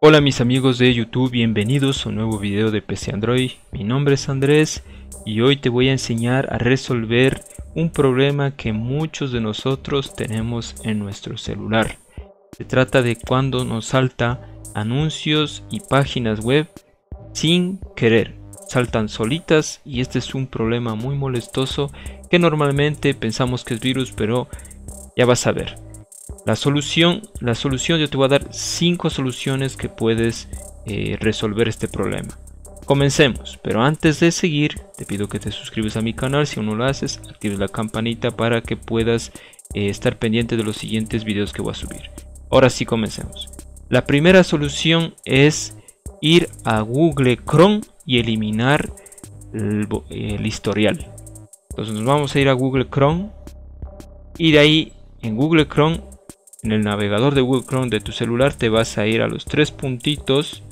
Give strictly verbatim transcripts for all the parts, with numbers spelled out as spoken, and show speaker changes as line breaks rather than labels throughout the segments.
Hola mis amigos de YouTube, bienvenidos a un nuevo video de P C Android. Mi nombre es Andrés y hoy te voy a enseñar a resolver un problema que muchos de nosotros tenemos en nuestro celular. Se trata de cuando nos salta anuncios y páginas web sin querer. Saltan solitas y este es un problema muy molestoso que normalmente pensamos que es virus, pero ya vas a ver. La solución, la solución yo te voy a dar cinco soluciones que puedes eh, resolver este problema. Comencemos, pero antes de seguir te pido que te suscribas a mi canal. Si aún no lo haces, actives la campanita para que puedas eh, estar pendiente de los siguientes videos que voy a subir. Ahora sí, comencemos. La primera solución es ir a Google Chrome y eliminar el, el historial. Entonces nos vamos a ir a Google Chrome y de ahí en Google Chrome, en el navegador de Google Chrome de tu celular, te vas a ir a los tres puntitos,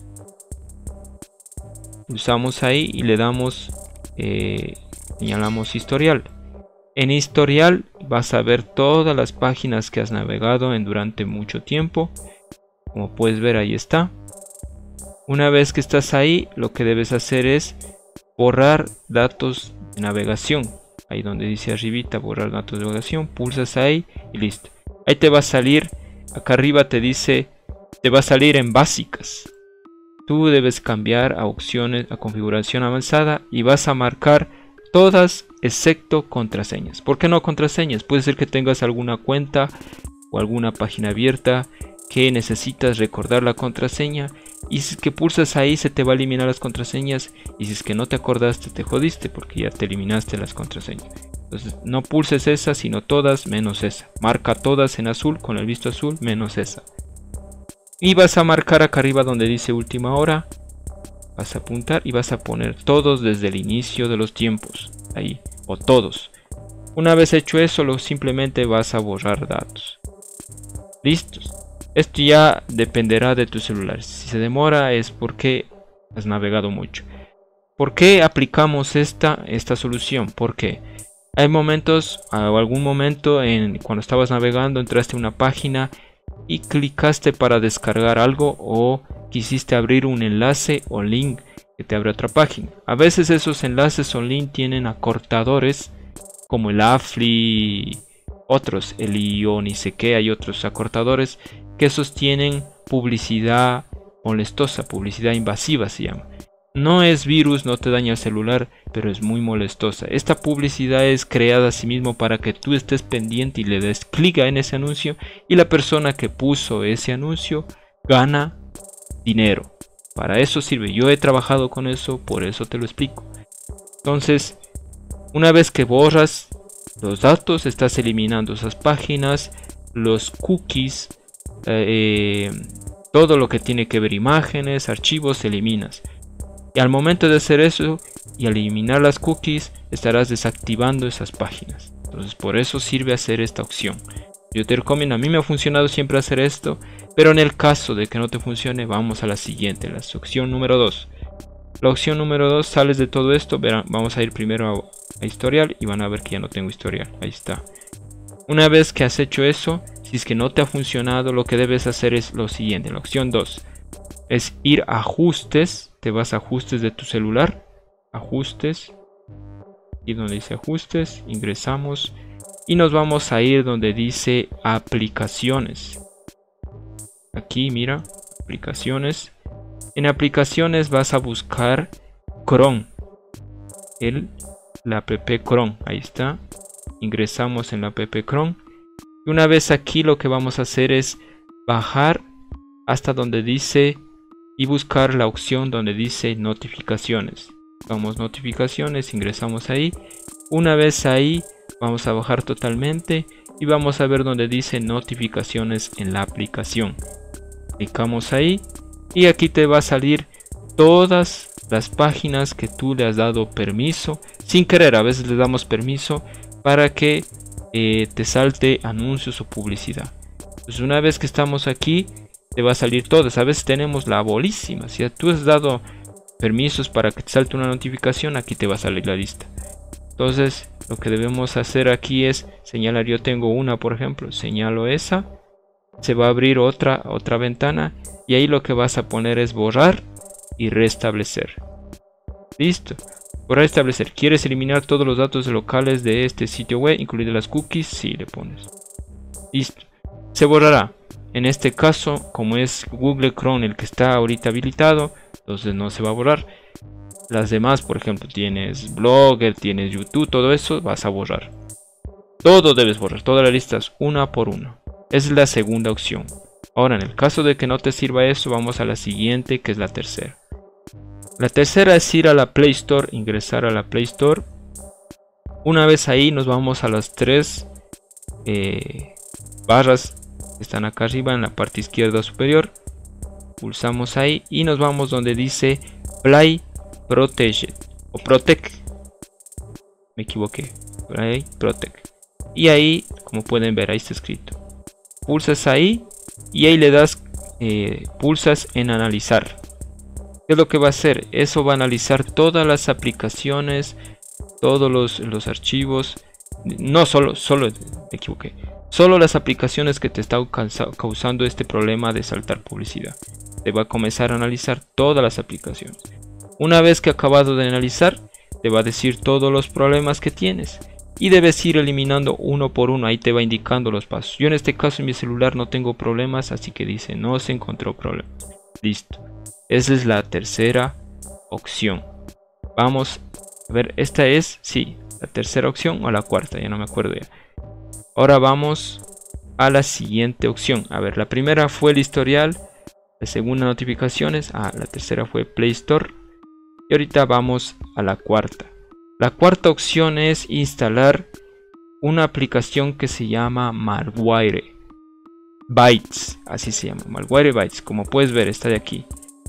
pulsamos ahí y le damos, eh, señalamos historial. En historial vas a ver todas las páginas que has navegado en durante mucho tiempo. Como puedes ver, ahí está. Una vez que estás ahí, lo que debes hacer es borrar datos de navegación. Ahí donde dice arribita, borrar datos de navegación, pulsas ahí y listo. Ahí te va a salir, acá arriba te dice, te va a salir en básicas. Tú debes cambiar a opciones, a configuración avanzada y vas a marcar todas excepto contraseñas. ¿Por qué no contraseñas? Puede ser que tengas alguna cuenta o alguna página abierta que necesitas recordar la contraseña y si es que pulsas ahí se te va a eliminar las contraseñas y si es que no te acordaste te jodiste porque ya te eliminaste las contraseñas. Entonces no pulses esa sino todas menos esa. Marca todas en azul con el visto azul menos esa. Y vas a marcar acá arriba donde dice última hora. Vas a apuntar y vas a poner todos desde el inicio de los tiempos. Ahí. O todos. Una vez hecho eso, lo simplemente vas a borrar datos. Listos. Esto ya dependerá de tu celular. Si se demora es porque has navegado mucho. ¿Por qué aplicamos esta, esta solución? Porque hay momentos, o algún momento en cuando estabas navegando, entraste a una página y clicaste para descargar algo o quisiste abrir un enlace o link que te abre otra página. A veces esos enlaces o link tienen acortadores como el Afli, otros, el I O, ni sé qué, hay otros acortadores que esos tienen publicidad molestosa, publicidad invasiva se llama. No es virus, no te daña el celular, pero es muy molestosa. Esta publicidad es creada a sí mismo para que tú estés pendiente y le des clic en ese anuncio y la persona que puso ese anuncio gana dinero. Para eso sirve. Yo he trabajado con eso, por eso te lo explico. Entonces, una vez que borras los datos, estás eliminando esas páginas, los cookies, eh, todo lo que tiene que ver imágenes, archivos, eliminas. Y al momento de hacer eso y al eliminar las cookies, estarás desactivando esas páginas. Entonces por eso sirve hacer esta opción. Yo te recomiendo, a mí me ha funcionado siempre hacer esto, pero en el caso de que no te funcione, vamos a la siguiente, la opción número dos. La opción número dos, sales de todo esto, verán, vamos a ir primero a, a historial y van a ver que ya no tengo historial. Ahí está. Una vez que has hecho eso, si es que no te ha funcionado, lo que debes hacer es lo siguiente. La opción dos es ir a ajustes. Te vas a ajustes de tu celular, ajustes, y donde dice ajustes, ingresamos y nos vamos a ir donde dice aplicaciones. Aquí mira, aplicaciones. En aplicaciones vas a buscar Chrome, el, la app Chrome, ahí está. Ingresamos en la app Chrome y una vez aquí lo que vamos a hacer es bajar hasta donde dice y buscar la opción donde dice notificaciones. Vamos notificaciones, ingresamos ahí. Una vez ahí vamos a bajar totalmente y vamos a ver donde dice notificaciones en la aplicación. Clicamos ahí y aquí te va a salir todas las páginas que tú le has dado permiso sin querer. A veces le damos permiso para que eh, te salte anuncios o publicidad. Entonces una vez que estamos aquí te va a salir todas. A veces tenemos la bolísima. Si tú has dado permisos para que te salte una notificación, aquí te va a salir la lista. Entonces lo que debemos hacer aquí es señalar. Yo tengo una, por ejemplo, señalo esa se va a abrir otra, otra ventana y ahí lo que vas a poner es borrar y restablecer. Listo. Borrar y restablecer. ¿Quieres eliminar todos los datos locales de este sitio web, incluidas las cookies? Sí, le pones. Listo. Se borrará. En este caso, como es Google Chrome el que está ahorita habilitado, entonces no se va a borrar. Las demás, por ejemplo, tienes Blogger, tienes YouTube, todo eso vas a borrar. Todo debes borrar, todas las listas, una por una. Esa es la segunda opción. Ahora, en el caso de que no te sirva eso, vamos a la siguiente, que es la tercera. La tercera es ir a la Play Store, ingresar a la Play Store. Una vez ahí, nos vamos a las tres eh, barras que están acá arriba en la parte izquierda superior. Pulsamos ahí y nos vamos donde dice Play Protected o Protect. Me equivoqué. Play Protect. Y ahí, como pueden ver, ahí está escrito. Pulsas ahí y ahí le das, eh, pulsas en analizar. ¿Qué es lo que va a hacer? Eso va a analizar todas las aplicaciones, todos los, los archivos. No solo, solo, me equivoqué. Solo las aplicaciones que te están causando este problema de saltar publicidad. Te va a comenzar a analizar todas las aplicaciones. Una vez que ha acabado de analizar, te va a decir todos los problemas que tienes. Y debes ir eliminando uno por uno. Ahí te va indicando los pasos. Yo en este caso en mi celular no tengo problemas, así que dice no se encontró problemas. Listo. Esa es la tercera opción. Vamos a ver, esta es, sí, la tercera opción o la cuarta, ya no me acuerdo ya. Ahora vamos a la siguiente opción. A ver, la primera fue el historial, la segunda notificaciones, ah, la tercera fue Play Store. Y ahorita vamos a la cuarta. La cuarta opción es instalar una aplicación que se llama Malwarebytes. Así se llama, Malwarebytes. Como puedes ver, está de aquí.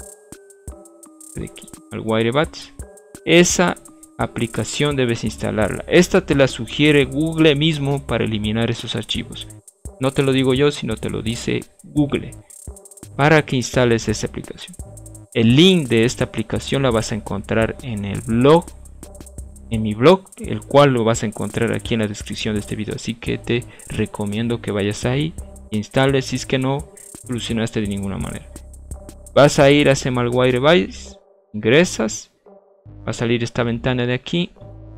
De aquí, Malwarebytes. Esa aplicación debes instalarla. Esta te la sugiere Google mismo para eliminar esos archivos. No te lo digo yo, sino te lo dice Google. Para que instales esa aplicación. El link de esta aplicación la vas a encontrar en el blog. En mi blog, el cual lo vas a encontrar aquí en la descripción de este video. Así que te recomiendo que vayas ahí e instales si es que no solucionaste de ninguna manera. Vas a ir a ese Malwarebytes, ingresas, va a salir esta ventana de aquí.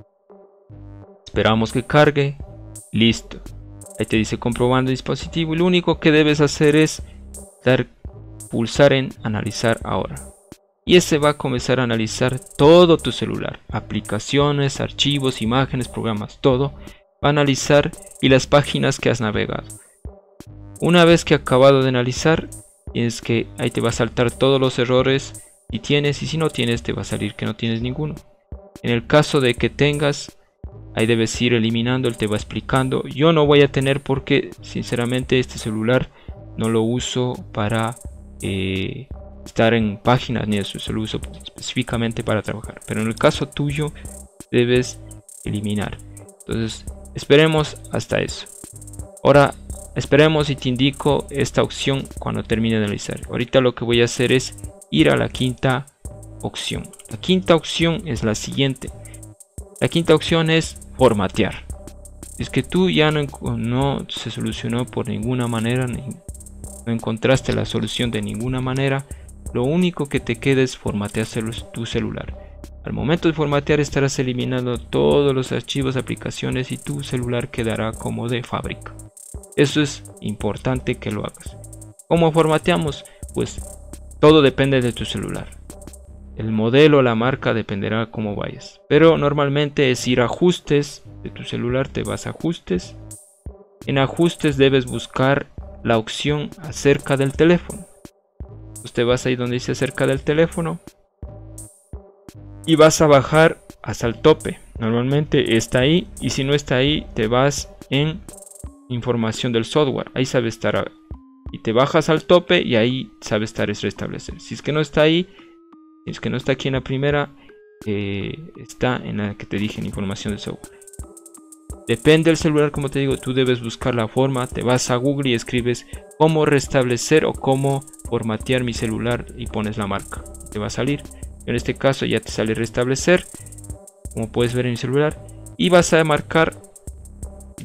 Esperamos que cargue. Listo. Ahí te dice comprobando dispositivo y lo único que debes hacer es dar, pulsar en analizar ahora. Y ese va a comenzar a analizar todo tu celular, aplicaciones, archivos, imágenes, programas, todo. Va a analizar y las páginas que has navegado. Una vez que ha acabado de analizar, tienes que, ahí te va a saltar todos los errores si tienes, y si no tienes te va a salir que no tienes ninguno. En el caso de que tengas, ahí debes ir eliminando, él te va explicando. Yo no voy a tener porque sinceramente este celular no lo uso para eh, estar en páginas ni eso, se lo uso específicamente para trabajar, pero en el caso tuyo debes eliminar. Entonces esperemos hasta eso. Ahora esperemos y te indico esta opción cuando termine de analizar. Ahorita lo que voy a hacer es ir a la quinta opción. La quinta opción es la siguiente. La quinta opción es formatear. Es que tú ya no, no se solucionó por ninguna manera, ni, no encontraste la solución de ninguna manera. Lo único que te queda es formatear tu celular. Al momento de formatear estarás eliminando todos los archivos, aplicaciones y tu celular quedará como de fábrica. Eso es importante que lo hagas. ¿Cómo formateamos? Pues todo depende de tu celular. El modelo, la marca dependerá cómo vayas. Pero normalmente es ir a ajustes de tu celular, te vas a ajustes. En ajustes debes buscar la opción acerca del teléfono. Usted vas ahí donde dice acerca del teléfono y vas a bajar hasta el tope. Normalmente está ahí, y si no está ahí te vas en información del software, ahí sabe estar y te bajas al tope y ahí sabe estar es restablecer. Si es que no está ahí, si es que no está aquí en la primera, eh, está en la que te dije en información del software. Depende del celular, como te digo, tú debes buscar la forma. Te vas a Google y escribes cómo restablecer o cómo formatear mi celular y pones la marca. Te va a salir. En este caso ya te sale restablecer, como puedes ver en mi celular. Y vas a marcar,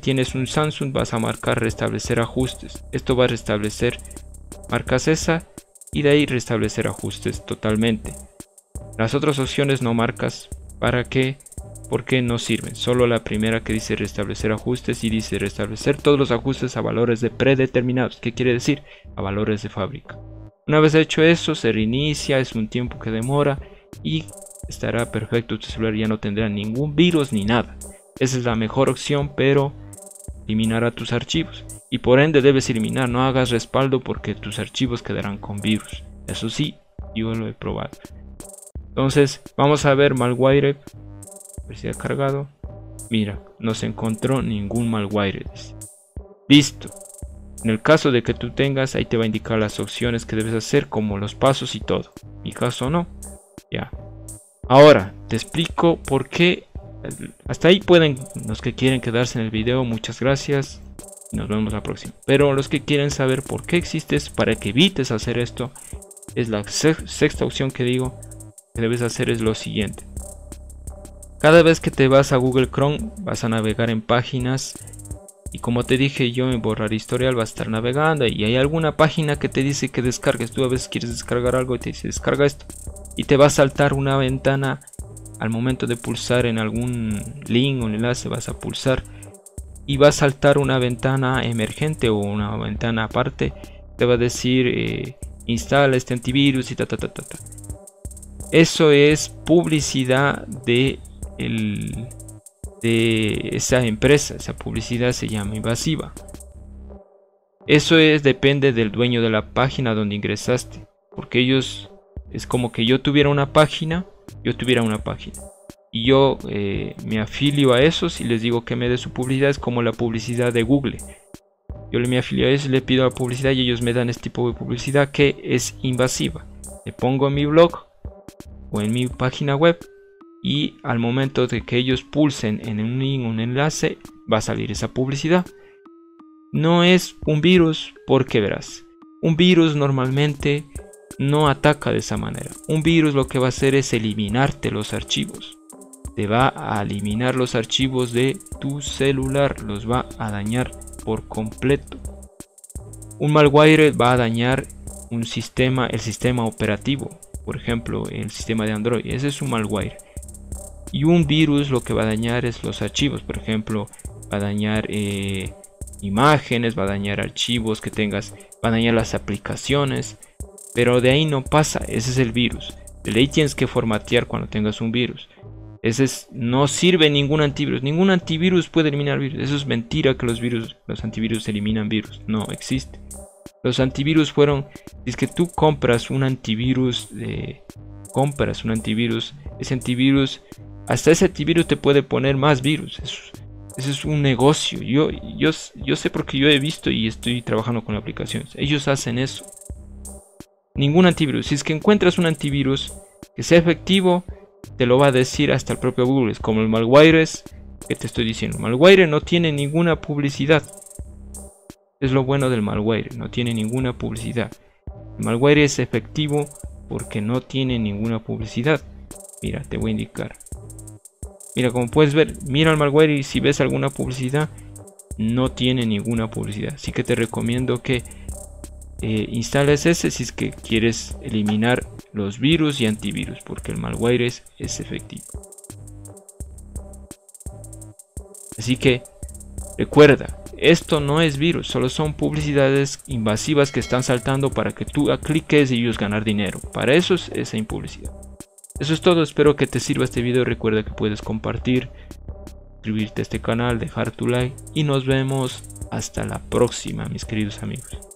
tienes un Samsung, vas a marcar restablecer ajustes. Esto va a restablecer, marcas esa y de ahí restablecer ajustes totalmente. Las otras opciones no marcas. ¿Para qué? Porque no sirven. Solo la primera que dice restablecer ajustes y dice restablecer todos los ajustes a valores de predeterminados. ¿Qué quiere decir? A valores de fábrica. Una vez hecho eso, se reinicia, es un tiempo que demora y estará perfecto. Tu celular ya no tendrá ningún virus ni nada. Esa es la mejor opción, pero eliminará tus archivos. Y por ende debes eliminar, no hagas respaldo porque tus archivos quedarán con virus. Eso sí, yo lo he probado. Entonces, vamos a ver malware. A ver si ha cargado. Mira, no se encontró ningún malware. Listo. En el caso de que tú tengas, ahí te va a indicar las opciones que debes hacer, como los pasos y todo. En mi caso no. Ya. Ahora, te explico por qué. Hasta ahí pueden los que quieren quedarse en el video. Muchas gracias. Nos vemos la próxima. Pero los que quieren saber por qué existes, para que evites hacer esto, es la sexta opción que digo que debes hacer, es lo siguiente. Cada vez que te vas a Google Chrome, vas a navegar en páginas. Y como te dije yo, en borrar historial vas a estar navegando y hay alguna página que te dice que descargues. Tú a veces quieres descargar algo y te dice descarga esto. Y te va a saltar una ventana al momento de pulsar en algún link o enlace. Vas a pulsar y va a saltar una ventana emergente o una ventana aparte. Te va a decir eh, instala este antivirus y ta ta ta ta ta. Eso es publicidad de el... de esa empresa. Esa publicidad se llama invasiva. Eso es, depende del dueño de la página donde ingresaste, porque ellos, es como que yo tuviera una página, yo tuviera una página y yo eh, me afilio a esos y les digo que me dé su publicidad. Es como la publicidad de Google. Yo le me afilio a eso, le pido la publicidad y ellos me dan este tipo de publicidad que es invasiva. Le pongo en mi blog o en mi página web y al momento de que ellos pulsen en un link, un enlace, va a salir esa publicidad. No es un virus, porque verás, un virus normalmente no ataca de esa manera. Un virus lo que va a hacer es eliminarte los archivos. Te va a eliminar los archivos de tu celular, los va a dañar por completo. Un malware va a dañar un sistema, el sistema operativo, por ejemplo, el sistema de Android. Ese es un malware. Y un virus lo que va a dañar es los archivos. Por ejemplo, va a dañar eh, imágenes, va a dañar archivos que tengas, va a dañar las aplicaciones. Pero de ahí no pasa, ese es el virus. De ley tienes que formatear cuando tengas un virus. Ese es, no sirve ningún antivirus. Ningún antivirus puede eliminar virus. Eso es mentira que los virus, los antivirus eliminan virus. No existe. Los antivirus fueron, es que tú compras un antivirus, eh, compras un antivirus, ese antivirus, hasta ese antivirus te puede poner más virus. Eso, eso es un negocio. Yo, yo, yo sé porque yo he visto y estoy trabajando con aplicaciones. Ellos hacen eso. Ningún antivirus. Si es que encuentras un antivirus que sea efectivo, te lo va a decir hasta el propio Google. Es como el malware que te estoy diciendo. Malware no tiene ninguna publicidad. Es lo bueno del malware. No tiene ninguna publicidad. El malware es efectivo porque no tiene ninguna publicidad. Mira, te voy a indicar. Mira, como puedes ver, mira el malware y si ves alguna publicidad, no tiene ninguna publicidad. Así que te recomiendo que eh, instales ese si es que quieres eliminar los virus y antivirus, porque el malware es, es efectivo. Así que recuerda, esto no es virus, solo son publicidades invasivas que están saltando para que tú cliques y ellos ganar dinero. Para eso es esa impublicidad. Eso es todo, espero que te sirva este video. Recuerda que puedes compartir, suscribirte a este canal, dejar tu like y nos vemos hasta la próxima, mis queridos amigos.